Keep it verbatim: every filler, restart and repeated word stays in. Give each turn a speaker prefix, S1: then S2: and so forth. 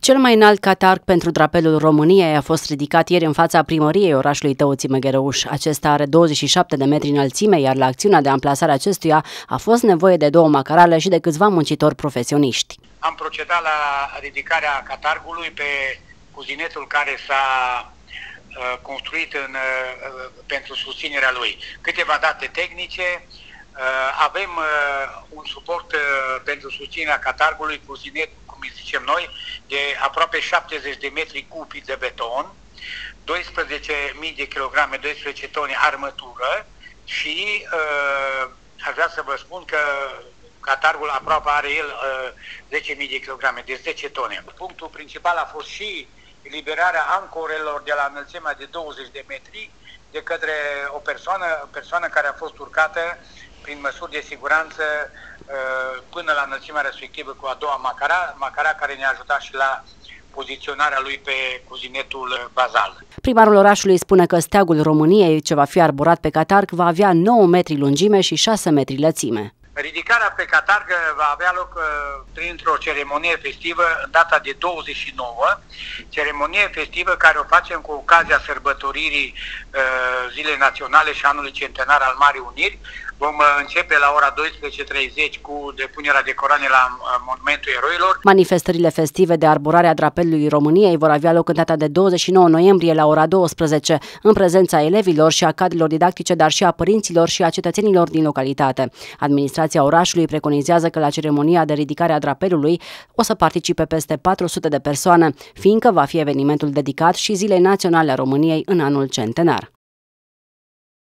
S1: Cel mai înalt catarg pentru drapelul României a fost ridicat ieri în fața primăriei orașului Tăuții Măghereuș. Acesta are douăzeci și șapte de metri înălțime, iar la acțiunea de amplasare acestuia a fost nevoie de două macarale și de câțiva muncitori profesioniști.
S2: Am procedat la ridicarea catargului pe cuzinetul care s-a uh, construit în, uh, pentru susținerea lui. Câteva date tehnice. Uh, avem uh, un suport uh, pentru susținerea catargului, cuzinet, cum îi zicem noi, de aproape șaptezeci de metri cubi de beton, doisprezece mii de kilograme, doisprezece tone armătură și uh, aș vrea să vă spun că catargul aproape are el uh, zece mii de kilograme, de zece tone. Punctul principal a fost și eliberarea ancorelor de la înălțimea de douăzeci de metri de către o persoană, persoană care a fost urcată prin măsuri de siguranță până la înălțimea respectivă cu a doua macara, macara care ne-a ajutat și la poziționarea lui pe cuzinetul bazal.
S1: Primarul orașului spune că steagul României, ce va fi arborat pe catarg, va avea nouă metri lungime și șase metri lățime.
S2: Ridicarea pe catarg va avea loc uh, printr-o ceremonie festivă în data de douăzeci și nouă, ceremonie festivă care o facem cu ocazia sărbătoririi uh, Zilei Naționale și anului centenar al Marii Uniri. Vom uh, începe la ora douăsprezece și treizeci cu depunerea de coroane la uh, Monumentul Eroilor.
S1: Manifestările festive de arborare a drapelului României vor avea loc în data de douăzeci și nouă noiembrie la ora douăsprezece, în prezența elevilor și a cadrelor didactice, dar și a părinților și a cetățenilor din localitate. Administrația orașului preconizează că la ceremonia de ridicare a drapelului o să participe peste patru sute de persoane, fiindcă va fi evenimentul dedicat și Zilei Naționale a României în anul centenar.